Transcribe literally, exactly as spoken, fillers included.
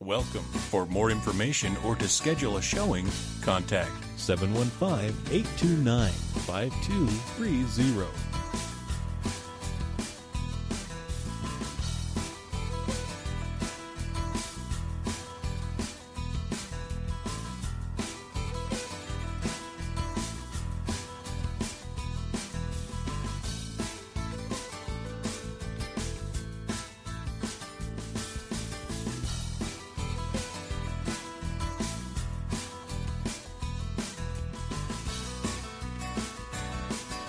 Welcome. For more information or to schedule a showing, contact seven one five, eight two nine, five two three zero.